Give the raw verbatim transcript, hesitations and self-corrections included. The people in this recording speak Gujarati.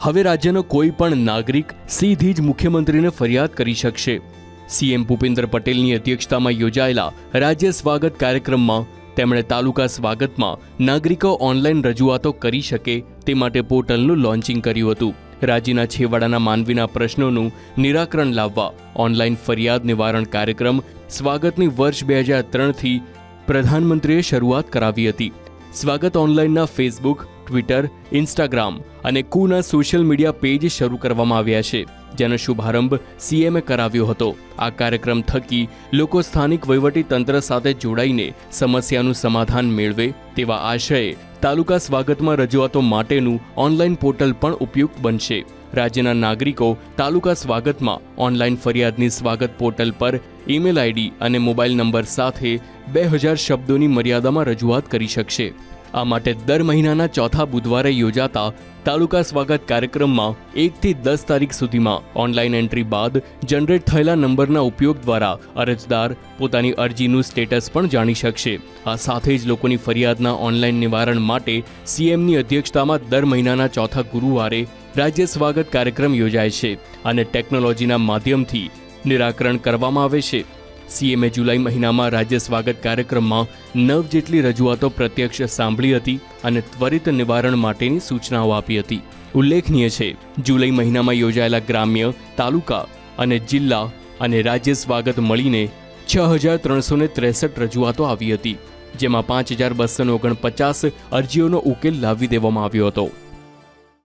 હવે રાજ્યનો કોઈ પણ નાગરિક સીધી જ મુખ્યમંત્રીને ફરિયાદ કરી શકશે। સીએમ ભૂપેન્દ્ર પટેલની અધ્યક્ષતામાં યોજાયેલા રાજ્ય સ્વાગત કાર્યક્રમમાં તેમણે તાલુકા સ્વાગતમાં નાગરિકો ઓનલાઈન રજૂઆતો કરી શકે તે માટે પોર્ટલનું લોન્ચિંગ કર્યું હતું। રાજ્યના છેવાડાના માનવીના પ્રશ્નોનું નિરાકરણ લાવવા ઓનલાઈન ફરિયાદ નિવારણ કાર્યક્રમ સ્વાગતની વર્ષ બે હજાર ત્રણથી પ્રધાનમંત્રીએ શરૂઆત કરાવી હતી। સ્વાગત ઓનલાઈનના ફેસબુક, ટ્વિટર, ઇન્સ્ટાગ્રામ અને કુના સોશિયલ મીડિયા પેજ શરૂ કરવામાં આવ્યા છે, જેનો શુભારંભ સીએમએ કરાવ્યો હતો। આ કાર્યક્રમ થકી લોકો સ્થાનિક વહીવટી તંત્ર સાથે જોડાઈને સમસ્યાનું સમાધાન મેળવે તેવા આશયે તાલુકા સ્વાગતમાં રજૂઆતો માટેનું ઓનલાઈન પોર્ટલ પણ ઉપયુક્ત બનશે। રાજ્યના નાગરિકો તાલુકા સ્વાગતમાં ઓનલાઈન ફરિયાદની સ્વાગત પોર્ટલ પર ઈમેલ આઈડી અને મોબાઈલ નંબર સાથે બે હજાર શબ્દોની મર્યાદામાં રજૂઆત કરી શકશે। આ માટે દર મહિનાના ચોથા બુધવારે યોજાતા તાલુકા સ્વાગત કાર્યક્રમમાં એકથી દસ તારીખ સુધીમાં ઓનલાઈન એન્ટ્રી બાદ જનરેટ થયેલા નંબરના ઉપયોગ દ્વારા અરજદાર પોતાની અરજીનું સ્ટેટસ પણ જાણી શકશે। આ સાથે જ લોકોની ફરિયાદના ઓનલાઈન નિવારણ માટે સીએમની અધ્યક્ષતામાં દર મહિનાના ચોથા ગુરુવારે રાજ્ય સ્વાગત કાર્યક્રમ યોજાય છે અને ટેકનોલોજીના માધ્યમથી નિરાકરણ કરવામાં આવે છે। સીએમએ જુલાઈ મહિનામાં રાજ્ય સ્વાગત કાર્યક્રમમાં નવ જેટલી રજૂઆતો પ્રત્યક્ષ સાંભળી હતી અને ત્વરિત નિવારણ માટેની સૂચનાઓ આપી હતી। ઉલ્લેખનીય છે, જુલાઈ મહિનામાં યોજાયેલા ગ્રામ્ય, તાલુકા અને જિલ્લા અને રાજ્ય સ્વાગત મળીને છ હજાર ત્રણસો ને ત્રેસઠ રજૂઆતો આવી હતી, જેમાં પાંચ હજાર બસો ઓગણપચાસ અરજીઓનો ઉકેલ લાવી દેવામાં આવ્યો હતો।